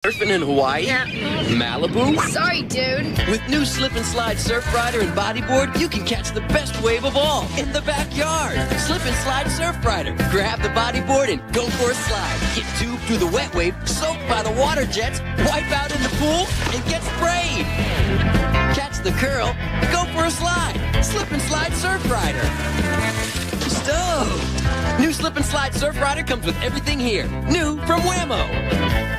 Surfing in Hawaii? Yeah. Malibu? Sorry, dude. With new slip and slide surf rider and bodyboard, you can catch the best wave of all in the backyard. Slip and slide surf rider. Grab the bodyboard and go for a slide. Get tubed through the wet wave, soaked by the water jets, wipe out in the pool, and get sprayed. Catch the curl, go for a slide. Slip and slide surf rider. Stoked! New slip and slide surf rider comes with everything here. New from Wham-O.